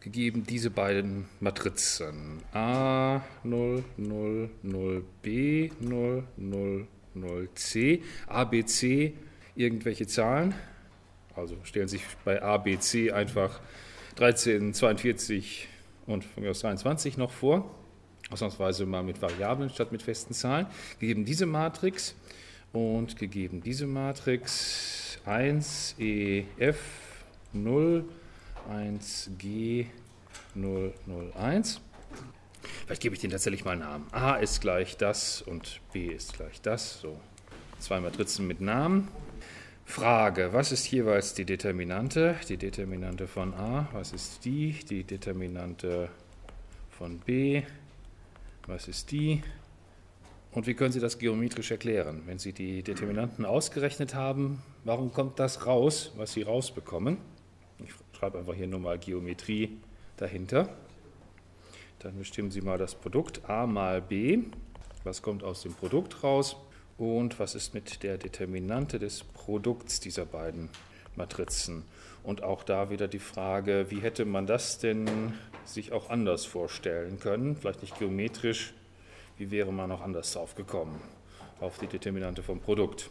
gegeben diese beiden Matrizen A 0, 0, 0, B 0, 0, 0, C, A, B, C, irgendwelche Zahlen, also stellen sich bei A, B, C einfach 13, 42 und von mir aus 23 noch vor, ausnahmsweise mal mit Variablen statt mit festen Zahlen, gegeben diese Matrix und gegeben diese Matrix 1, E, F, 0, 1G 001. Vielleicht gebe ich den tatsächlich mal einen Namen. A ist gleich das und B ist gleich das. So, zwei Matrizen mit Namen. Frage, was ist jeweils die Determinante? Die Determinante von A, was ist die? Die Determinante von B, was ist die? Und wie können Sie das geometrisch erklären? Wenn Sie die Determinanten ausgerechnet haben, warum kommt das raus, was Sie rausbekommen? Ich schreibe einfach hier nur mal Geometrie dahinter. Dann bestimmen Sie mal das Produkt a mal b. Was kommt aus dem Produkt raus? Und was ist mit der Determinante des Produkts dieser beiden Matrizen? Und auch da wieder die Frage, wie hätte man das denn sich auch anders vorstellen können? Vielleicht nicht geometrisch, wie wäre man auch anders drauf gekommen, auf die Determinante vom Produkt?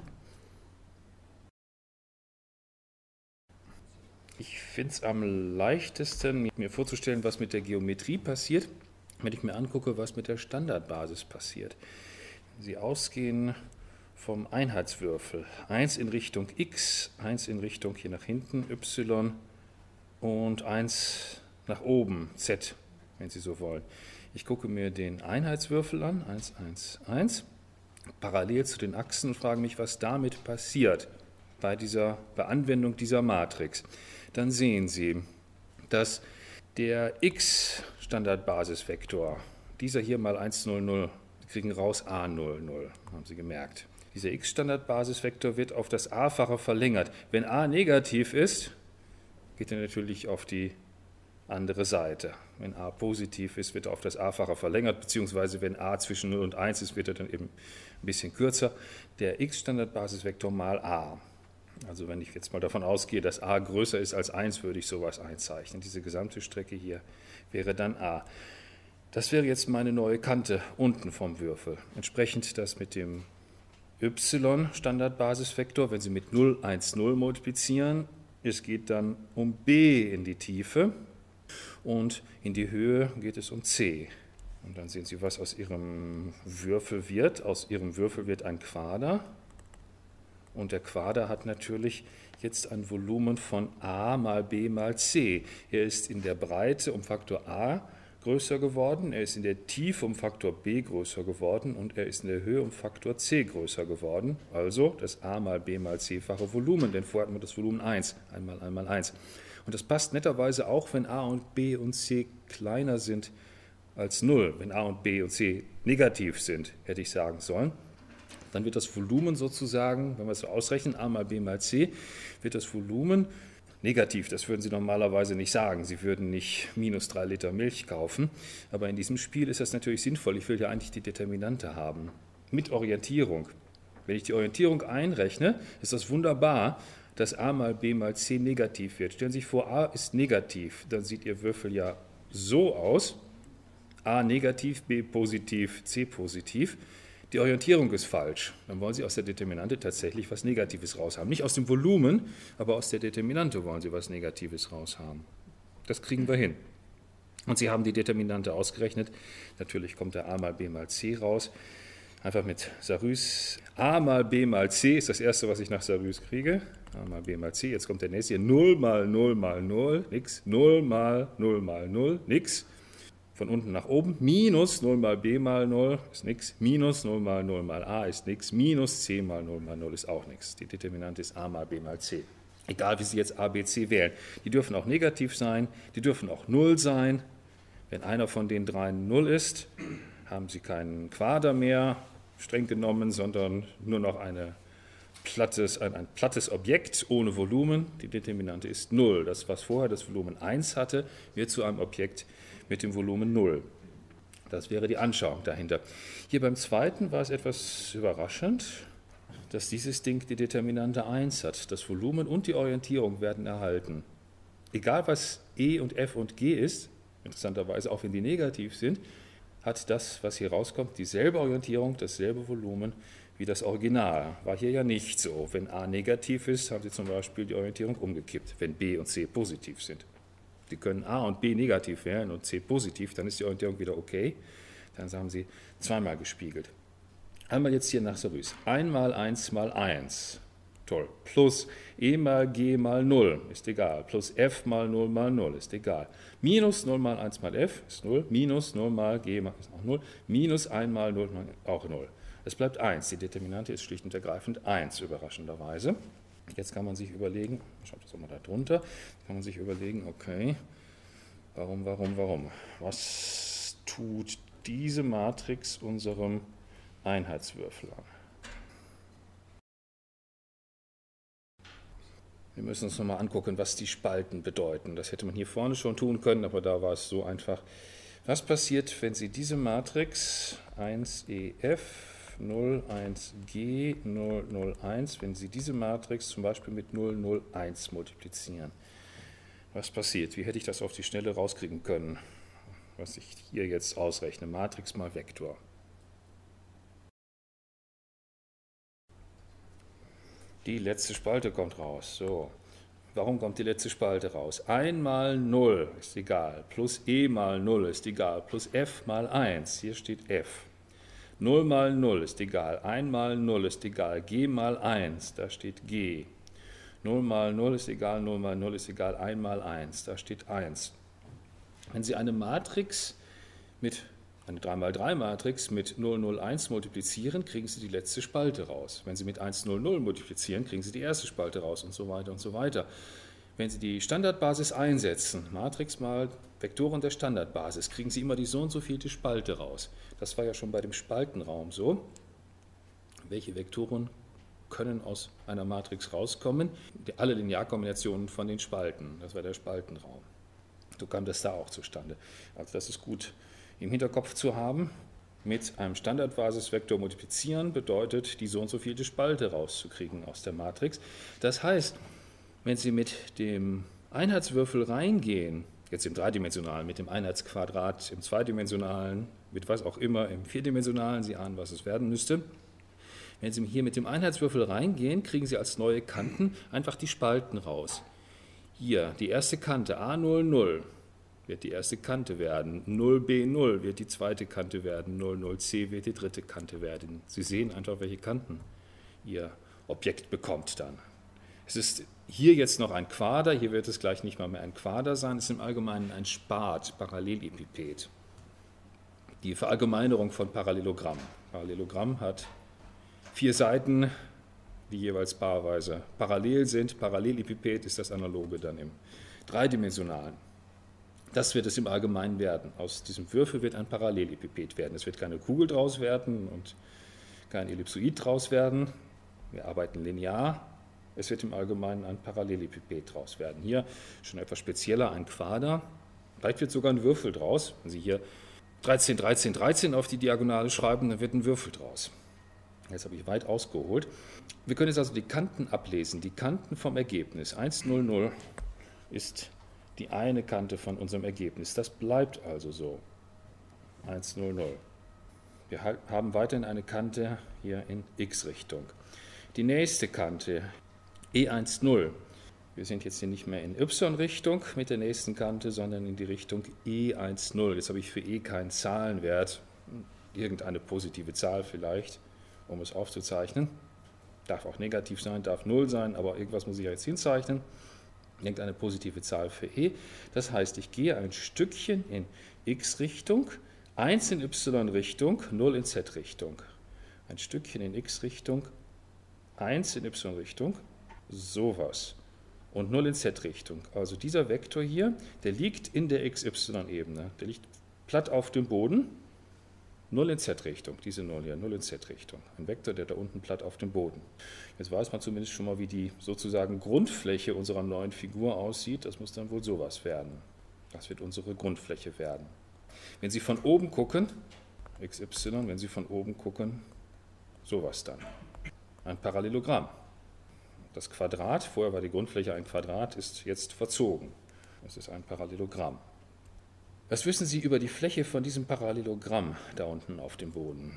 Ich finde es am leichtesten, mir vorzustellen, was mit der Geometrie passiert, wenn ich mir angucke, was mit der Standardbasis passiert. Wenn Sie ausgehen vom Einheitswürfel, 1 in Richtung x, 1 in Richtung hier nach hinten y und 1 nach oben z, wenn Sie so wollen. Ich gucke mir den Einheitswürfel an, 1, 1, 1, parallel zu den Achsen und frage mich, was damit passiert bei Anwendung dieser Matrix. Dann sehen Sie, dass der x-Standardbasisvektor, dieser hier mal 1, 0, 0, wir kriegen raus a 0, 0, haben Sie gemerkt. Dieser x-Standardbasisvektor wird auf das a-fache verlängert. Wenn a negativ ist, geht er natürlich auf die andere Seite. Wenn a positiv ist, wird er auf das a-fache verlängert, beziehungsweise wenn a zwischen 0 und 1 ist, wird er dann eben ein bisschen kürzer. Der x-Standardbasisvektor mal a. Also wenn ich jetzt mal davon ausgehe, dass a größer ist als 1, würde ich sowas einzeichnen. Diese gesamte Strecke hier wäre dann a. Das wäre jetzt meine neue Kante unten vom Würfel. Entsprechend das mit dem y-Standardbasisvektor, wenn Sie mit 0, 1, 0 multiplizieren, es geht dann um b in die Tiefe und in die Höhe geht es um c. Und dann sehen Sie, was aus Ihrem Würfel wird. Aus Ihrem Würfel wird ein Quader. Und der Quader hat natürlich jetzt ein Volumen von a mal b mal c. Er ist in der Breite um Faktor a größer geworden, er ist in der Tiefe um Faktor b größer geworden und er ist in der Höhe um Faktor c größer geworden. Also das a mal b mal c-fache Volumen, denn vorher hatten wir das Volumen 1, einmal 1 mal 1. Und das passt netterweise auch, wenn a und b und c kleiner sind als 0. Wenn a und b und c negativ sind, hätte ich sagen sollen. Dann wird das Volumen sozusagen, wenn wir es so ausrechnen, a mal b mal c, wird das Volumen negativ. Das würden Sie normalerweise nicht sagen. Sie würden nicht minus 3 Liter Milch kaufen. Aber in diesem Spiel ist das natürlich sinnvoll. Ich will ja eigentlich die Determinante haben. Mit Orientierung. Wenn ich die Orientierung einrechne, ist das wunderbar, dass a mal b mal c negativ wird. Stellen Sie sich vor, a ist negativ. Dann sieht Ihr Würfel ja so aus. A negativ, b positiv, c positiv. Die Orientierung ist falsch. Dann wollen Sie aus der Determinante tatsächlich was Negatives raushaben. Nicht aus dem Volumen, aber aus der Determinante wollen Sie was Negatives raushaben. Das kriegen wir hin. Und Sie haben die Determinante ausgerechnet. Natürlich kommt der a mal b mal c raus. Einfach mit Sarrus. A mal b mal c ist das erste, was ich nach Sarrus kriege. A mal b mal c. Jetzt kommt der nächste hier. 0 mal 0 mal 0, nix. 0 mal 0 mal 0, nix. Von unten nach oben, minus 0 mal b mal 0 ist nichts, minus 0 mal 0 mal a ist nichts, minus c mal 0 mal 0 ist auch nichts. Die Determinante ist a mal b mal c. Egal, wie Sie jetzt a, b, c wählen. Die dürfen auch negativ sein, die dürfen auch 0 sein. Wenn einer von den dreien 0 ist, haben Sie keinen Quader mehr, streng genommen, sondern nur noch ein plattes Objekt ohne Volumen. Die Determinante ist 0. Das, was vorher das Volumen 1 hatte, wird zu einem Objekt mit dem Volumen 0. Das wäre die Anschauung dahinter. Hier beim zweiten war es etwas überraschend, dass dieses Ding die Determinante 1 hat. Das Volumen und die Orientierung werden erhalten. egal was E und F und G ist, interessanterweise auch wenn die negativ sind, hat das, was hier rauskommt, dieselbe Orientierung, dasselbe Volumen wie das Original. War hier ja nicht so. Wenn A negativ ist, haben Sie zum Beispiel die Orientierung umgekippt, wenn B und C positiv sind. Sie können A und B negativ wählen und C positiv, dann ist die Orientierung wieder okay. Dann haben Sie zweimal gespiegelt. Einmal jetzt hier nach Sarus. 1 mal 1 mal 1. Toll. Plus E mal G mal 0 ist egal. Plus F mal 0 ist egal. Minus 0 mal 1 mal F ist 0. Minus 0 mal G ist auch 0. Minus 1 mal 0 auch 0. Es bleibt 1. Die Determinante ist schlicht und ergreifend 1, überraschenderweise. Jetzt kann man sich überlegen, ich schreibe das auch mal da drunter, kann man sich überlegen, okay, warum? Was tut diese Matrix unserem Einheitswürfel an? Wir müssen uns nochmal angucken, was die Spalten bedeuten. Das hätte man hier vorne schon tun können, aber da war es so einfach. Was passiert, wenn Sie diese Matrix 1EF 01G 001, wenn Sie diese Matrix zum Beispiel mit 001 multiplizieren? Was passiert? Wie hätte ich das auf die Schnelle rauskriegen können, was ich hier jetzt ausrechne? Matrix mal Vektor. Die letzte Spalte kommt raus. So. Warum kommt die letzte Spalte raus? 1 mal 0 ist egal, plus E mal 0 ist egal, plus F mal 1, hier steht F. 0 mal 0 ist egal, 1 mal 0 ist egal, G mal 1, da steht G. 0 mal 0 ist egal, 0 mal 0 ist egal, 1 mal 1, da steht 1. Wenn Sie eine Matrix mit eine 3×3-Matrix mit 001 multiplizieren, kriegen Sie die letzte Spalte raus. Wenn Sie mit 100 multiplizieren, kriegen Sie die erste Spalte raus und so weiter und so weiter. Wenn Sie die Standardbasis einsetzen, Matrix mal Vektoren der Standardbasis, kriegen Sie immer die so und so vielte Spalte raus. Das war ja schon bei dem Spaltenraum so. Welche Vektoren können aus einer Matrix rauskommen? Alle Linearkombinationen von den Spalten, das war der Spaltenraum. So kam das da auch zustande. Also das ist gut im Hinterkopf zu haben. Mit einem Standardbasisvektor multiplizieren bedeutet, die so und so vielte Spalte rauszukriegen aus der Matrix. Das heißt, wenn Sie mit dem Einheitswürfel reingehen, jetzt im dreidimensionalen, mit dem Einheitsquadrat im zweidimensionalen, mit was auch immer im vierdimensionalen, Sie ahnen, was es werden müsste. Wenn Sie hier mit dem Einheitswürfel reingehen, kriegen Sie als neue Kanten einfach die Spalten raus. Hier, die erste Kante A00 wird die erste Kante werden, 0B0 wird die zweite Kante werden, 00C wird die dritte Kante werden. Sie sehen einfach, welche Kanten Ihr Objekt bekommt dann. Es ist hier jetzt noch ein Quader, hier wird es gleich nicht mal mehr ein Quader sein, es ist im Allgemeinen ein Spat, Parallelepiped. Die Verallgemeinerung von Parallelogramm. Parallelogramm hat 4 Seiten, die jeweils paarweise parallel sind. Parallelepiped ist das Analoge dann im dreidimensionalen. Das wird es im Allgemeinen werden. Aus diesem Würfel wird ein Parallelepiped werden. Es wird keine Kugel draus werden und kein Ellipsoid draus werden. Wir arbeiten linear. Es wird im Allgemeinen ein Parallelepiped draus werden. Hier schon etwas spezieller ein Quader. Vielleicht wird sogar ein Würfel draus. Wenn Sie hier 13, 13, 13 auf die Diagonale schreiben, dann wird ein Würfel draus. Jetzt habe ich weit ausgeholt. Wir können jetzt also die Kanten ablesen, die Kanten vom Ergebnis. 1, 0, 0 ist die eine Kante von unserem Ergebnis. Das bleibt also so. 1, 0, 0. Wir haben weiterhin eine Kante hier in x-Richtung. Die nächste Kante, E1, 0. Wir sind jetzt hier nicht mehr in y-Richtung mit der nächsten Kante, sondern in die Richtung E1, 0. Jetzt habe ich für e keinen Zahlenwert, irgendeine positive Zahl vielleicht, um es aufzuzeichnen. Darf auch negativ sein, darf 0 sein, aber irgendwas muss ich ja jetzt hinzeichnen. Irgendeine positive Zahl für e. Das heißt, ich gehe ein Stückchen in x-Richtung, 1 in y-Richtung, 0 in z-Richtung. Ein Stückchen in x-Richtung, 1 in y-Richtung, sowas. Und 0 in z-Richtung. Also dieser Vektor hier, der liegt in der xy-Ebene. Der liegt platt auf dem Boden. 0 in z-Richtung, diese 0 hier, 0 in z-Richtung. Ein Vektor, der da unten platt auf dem Boden. Jetzt weiß man zumindest schon mal, wie die sozusagen Grundfläche unserer neuen Figur aussieht. Das muss dann wohl sowas werden. Das wird unsere Grundfläche werden. Wenn Sie von oben gucken, xy, wenn Sie von oben gucken, sowas dann. Ein Parallelogramm. Das Quadrat, vorher war die Grundfläche ein Quadrat, ist jetzt verzogen. Das ist ein Parallelogramm. Was wissen Sie über die Fläche von diesem Parallelogramm da unten auf dem Boden?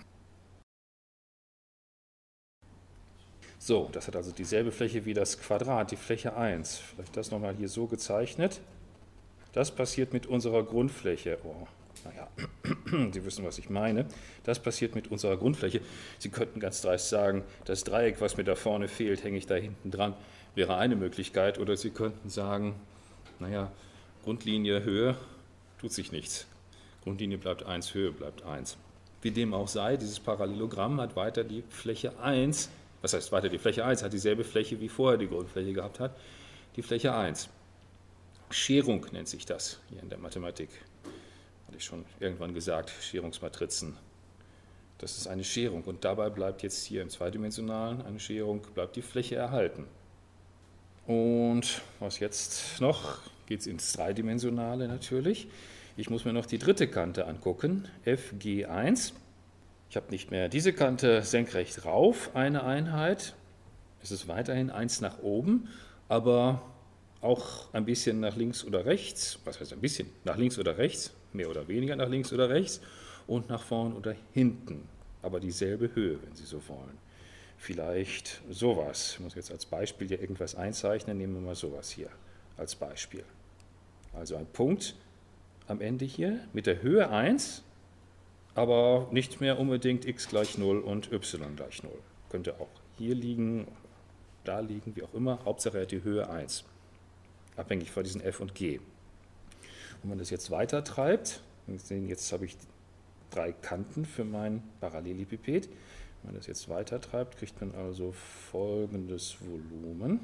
So, das hat also dieselbe Fläche wie das Quadrat, die Fläche 1. Vielleicht das nochmal hier so gezeichnet. Das passiert mit unserer Grundfläche. Oh, naja, Sie wissen, was ich meine. Das passiert mit unserer Grundfläche. Sie könnten ganz dreist sagen, das Dreieck, was mir da vorne fehlt, hänge ich da hinten dran, wäre eine Möglichkeit. Oder Sie könnten sagen, naja, Grundlinie, Höhe, tut sich nichts. Grundlinie bleibt 1, Höhe bleibt 1. Wie dem auch sei, dieses Parallelogramm hat weiter die Fläche 1. Was heißt weiter die Fläche 1? Hat dieselbe Fläche wie vorher die Grundfläche gehabt hat. Die Fläche 1. Scherung nennt sich das hier in der Mathematik. Hatte ich schon irgendwann gesagt, Scherungsmatrizen. Das ist eine Scherung und dabei bleibt jetzt hier im zweidimensionalen eine Scherung, bleibt die Fläche erhalten. Und was jetzt noch? Geht es ins Dreidimensionale natürlich. Ich muss mir noch die dritte Kante angucken, FG1. Ich habe nicht mehr diese Kante senkrecht rauf, eine Einheit. Es ist weiterhin 1 nach oben, aber auch ein bisschen nach links oder rechts. Was heißt ein bisschen? Nach links oder rechts, mehr oder weniger nach links oder rechts und nach vorn oder hinten. Aber dieselbe Höhe, wenn Sie so wollen. Vielleicht sowas. Ich muss jetzt als Beispiel hier irgendwas einzeichnen. Nehmen wir mal sowas hier als Beispiel. Also ein Punkt am Ende hier mit der Höhe 1, aber nicht mehr unbedingt x gleich 0 und y gleich 0. Könnte auch hier liegen, da liegen, wie auch immer. Hauptsache er hat die Höhe 1, abhängig von diesen f und g. Wenn man das jetzt weiter treibt, jetzt habe ich 3 Kanten für mein Parallelepiped. Wenn man das jetzt weiter treibt, kriegt man also folgendes Volumen.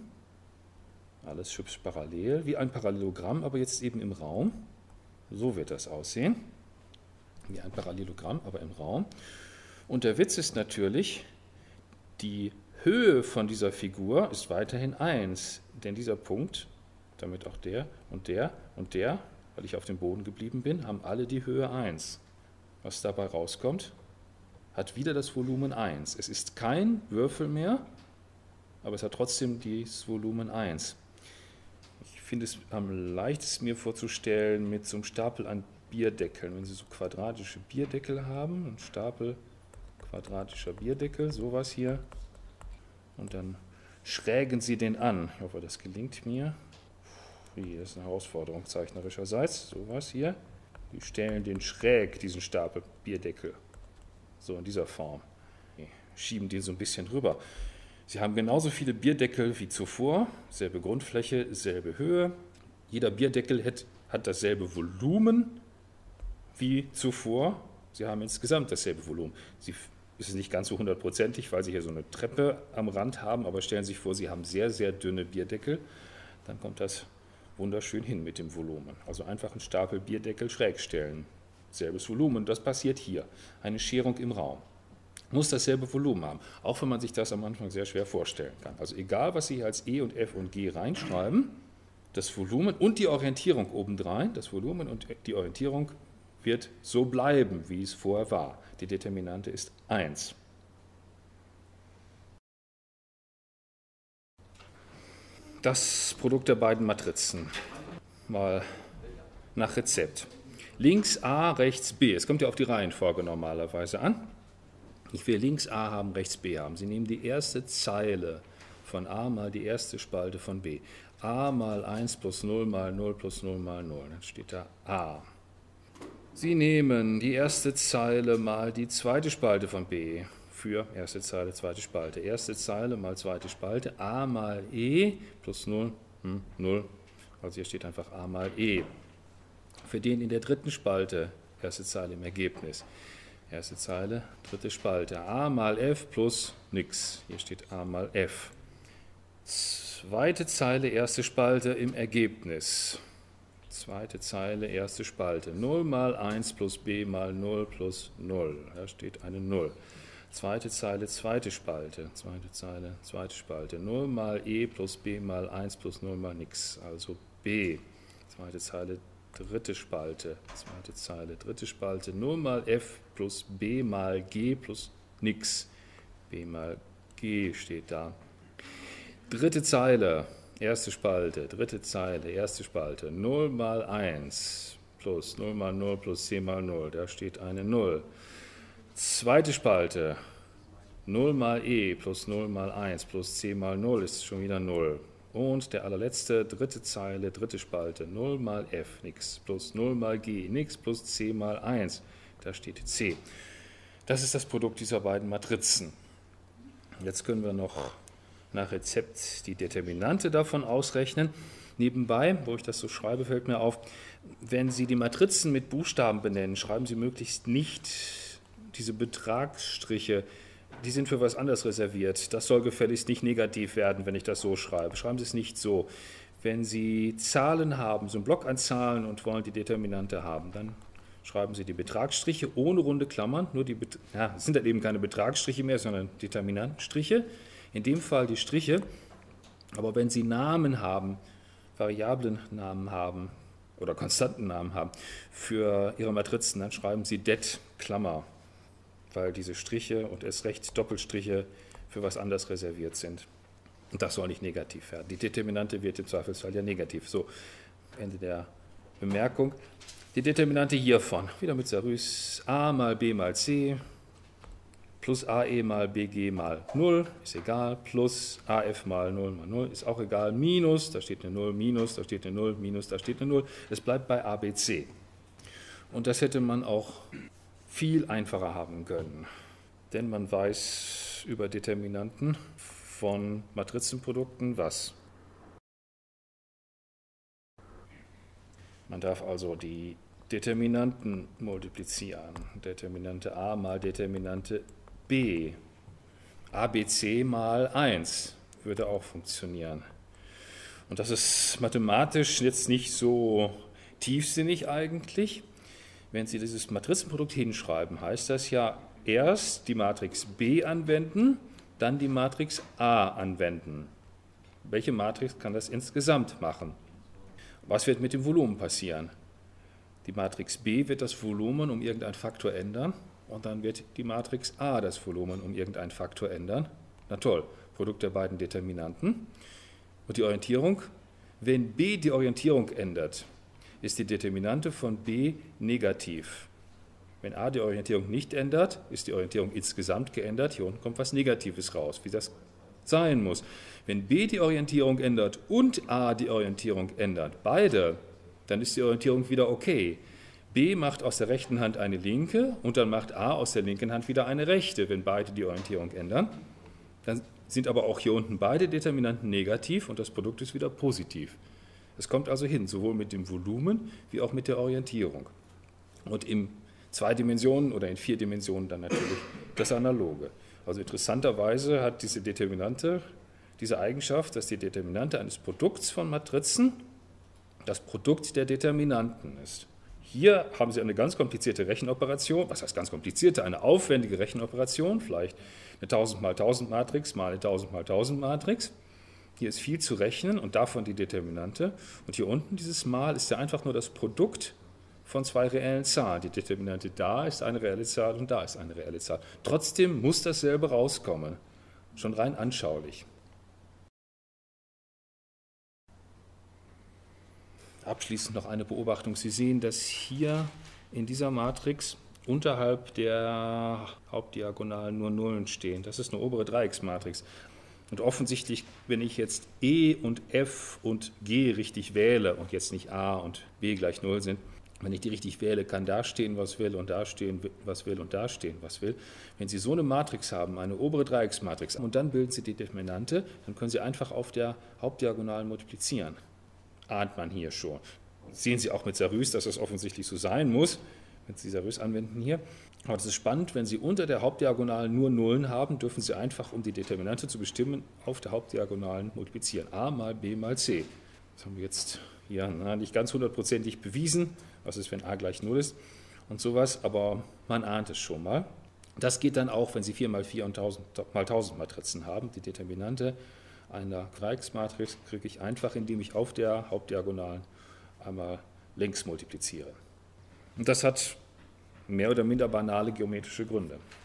Alles hübsch parallel, wie ein Parallelogramm, aber jetzt eben im Raum. So wird das aussehen. Wie ein Parallelogramm, aber im Raum. Und der Witz ist natürlich, die Höhe von dieser Figur ist weiterhin 1. Denn dieser Punkt, damit auch der und der und der, weil ich auf dem Boden geblieben bin, haben alle die Höhe 1. Was dabei rauskommt, hat wieder das Volumen 1. Es ist kein Würfel mehr, aber es hat trotzdem das Volumen 1. Ich finde es am leichtesten mir vorzustellen mit so einem Stapel an Bierdeckeln. Wenn Sie so quadratische Bierdeckel haben, ein Stapel quadratischer Bierdeckel, sowas hier, und dann schrägen Sie den an. Ich hoffe, das gelingt mir. Das ist eine Herausforderung zeichnerischerseits. Sowas hier. Sie stellen den schräg, diesen Stapel Bierdeckel. So in dieser Form. Schieben den so ein bisschen rüber. Sie haben genauso viele Bierdeckel wie zuvor, selbe Grundfläche, selbe Höhe. Jeder Bierdeckel hat dasselbe Volumen wie zuvor. Sie haben insgesamt dasselbe Volumen. Es ist nicht ganz so hundertprozentig, weil Sie hier so eine Treppe am Rand haben, aber stellen Sie sich vor, Sie haben sehr, sehr dünne Bierdeckel, dann kommt das wunderschön hin mit dem Volumen. Also einfach einen Stapel Bierdeckel schräg stellen. Selbes Volumen, das passiert hier. Eine Scherung im Raum. Muss dasselbe Volumen haben, auch wenn man sich das am Anfang sehr schwer vorstellen kann. Also egal, was Sie hier als E und F und G reinschreiben, das Volumen und die Orientierung obendrein, das Volumen und die Orientierung wird so bleiben, wie es vorher war. Die Determinante ist 1. Das Produkt der beiden Matrizen, mal nach Rezept. Links A, rechts B. Es kommt ja auf die Reihenfolge normalerweise an. Ich will links A haben, rechts B haben. Sie nehmen die erste Zeile von A mal die erste Spalte von B. A mal 1 plus 0 mal 0 plus 0 mal 0. Dann steht da A. Sie nehmen die erste Zeile mal die zweite Spalte von B. Für erste Zeile, zweite Spalte. Erste Zeile mal zweite Spalte. A mal E plus 0, 0. Also hier steht einfach A mal E. Für den in der dritten Spalte, erste Zeile im Ergebnis. Erste Zeile, dritte Spalte. A mal F plus nix. Hier steht A mal F. Zweite Zeile, erste Spalte im Ergebnis. Zweite Zeile, erste Spalte. 0 mal 1 plus B mal 0 plus 0. Da steht eine 0. Zweite Zeile, zweite Spalte. Zweite Zeile, zweite Spalte. 0 mal E plus B mal 1 plus 0 mal nix. Also B. Zweite Zeile, dritte Spalte. Zweite Zeile, dritte Spalte. 0 mal F plus B mal G plus nix. B mal G steht da. Dritte Zeile. erste Spalte, dritte Zeile, erste Spalte, 0 mal 1 plus 0 mal 0 plus c mal 0, da steht eine 0. Zweite Spalte, 0 mal e plus 0 mal 1 plus c mal 0 ist schon wieder 0. Und der allerletzte, dritte Zeile, dritte Spalte, 0 mal f, nix, plus 0 mal g, nix, plus c mal 1, da steht c. Das ist das Produkt dieser beiden Matrizen. Jetzt können wir noch nach Rezept die Determinante davon ausrechnen. Nebenbei, wo ich das so schreibe, fällt mir auf, wenn Sie die Matrizen mit Buchstaben benennen, schreiben Sie möglichst nicht diese Betragsstriche, die sind für was anderes reserviert. Das soll gefälligst nicht negativ werden, wenn ich das so schreibe. Schreiben Sie es nicht so. Wenn Sie Zahlen haben, so einen Block an Zahlen und wollen die Determinante haben, dann schreiben Sie die Betragsstriche ohne runde Klammern. Nur die, es sind dann eben keine Betragsstriche mehr, sondern Determinantenstriche. In dem Fall die Striche. Aber wenn Sie Namen haben, Variablennamen haben oder Konstantennamen haben für Ihre Matrizen, dann schreiben Sie det Klammer, weil diese Striche und erst recht Doppelstriche für was anderes reserviert sind. Und das soll nicht negativ werden. Die Determinante wird im Zweifelsfall ja negativ. So, Ende der Bemerkung. Die Determinante hiervon, wieder mit Sarüs, a mal b mal c plus ae mal bg mal 0, ist egal, plus af mal 0 ist auch egal, minus, da steht eine 0, minus, da steht eine 0, minus, da steht eine 0. Es bleibt bei abc. Und das hätte man auch viel einfacher haben können, denn man weiß über Determinanten von Matrizenprodukten was? Man darf also die Determinanten multiplizieren. Determinante a mal Determinante b. abc mal 1 würde auch funktionieren. Und das ist mathematisch jetzt nicht so tiefsinnig eigentlich. Wenn Sie dieses Matrizenprodukt hinschreiben, heißt das ja erst die Matrix B anwenden, dann die Matrix A anwenden. Welche Matrix kann das insgesamt machen? Was wird mit dem Volumen passieren? Die Matrix B wird das Volumen um irgendeinen Faktor ändern und dann wird die Matrix A das Volumen um irgendeinen Faktor ändern. Na toll, Produkt der beiden Determinanten. Und die Orientierung? Wenn B die Orientierung ändert, ist die Determinante von b negativ. Wenn a die Orientierung nicht ändert, ist die Orientierung insgesamt geändert. Hier unten kommt was Negatives raus, wie das sein muss. Wenn b die Orientierung ändert und a die Orientierung ändert, beide, dann ist die Orientierung wieder okay. B macht aus der rechten Hand eine linke und dann macht a aus der linken Hand wieder eine rechte, wenn beide die Orientierung ändern. Dann sind aber auch hier unten beide Determinanten negativ und das Produkt ist wieder positiv. Es kommt also hin, sowohl mit dem Volumen wie auch mit der Orientierung. Und in 2 Dimensionen oder in 4 Dimensionen dann natürlich das Analoge. Also interessanterweise hat diese Determinante diese Eigenschaft, dass die Determinante eines Produkts von Matrizen das Produkt der Determinanten ist. Hier haben Sie eine ganz komplizierte Rechenoperation, was heißt ganz komplizierte, eine aufwendige Rechenoperation, vielleicht eine 1000 mal 1000 Matrix mal eine 1000 mal 1000 Matrix. Hier ist viel zu rechnen und davon die Determinante. Und hier unten dieses Mal ist ja einfach nur das Produkt von 2 reellen Zahlen. Die Determinante da ist eine reelle Zahl und da ist eine reelle Zahl. Trotzdem muss dasselbe rauskommen, schon rein anschaulich. Abschließend noch eine Beobachtung. Sie sehen, dass hier in dieser Matrix unterhalb der Hauptdiagonalen nur Nullen stehen. Das ist eine obere Dreiecksmatrix. Und offensichtlich, wenn ich jetzt E und F und G richtig wähle und jetzt nicht A und B gleich 0 sind, wenn ich die richtig wähle, kann da stehen, was will und da stehen, was will und da stehen, was will. Wenn Sie so eine Matrix haben, eine obere Dreiecksmatrix, und dann bilden Sie die Determinante, dann können Sie einfach auf der Hauptdiagonalen multiplizieren. Ahnt man hier schon. Sehen Sie auch mit Sarüs, dass das offensichtlich so sein muss, wenn Sie Sarüs anwenden hier. Aber das ist spannend, wenn Sie unter der Hauptdiagonalen nur Nullen haben, dürfen Sie einfach, um die Determinante zu bestimmen, auf der Hauptdiagonalen multiplizieren. A mal B mal C. Das haben wir jetzt hier nicht ganz hundertprozentig bewiesen. Was ist, wenn A gleich 0 ist und sowas, aber man ahnt es schon mal. Das geht dann auch, wenn Sie 4 mal 4 und 1000 mal 1000 Matrizen haben. Die Determinante einer Dreiecksmatrix kriege ich einfach, indem ich auf der Hauptdiagonalen einmal längs multipliziere. Und das hat mehr oder minder banale geometrische Gründe.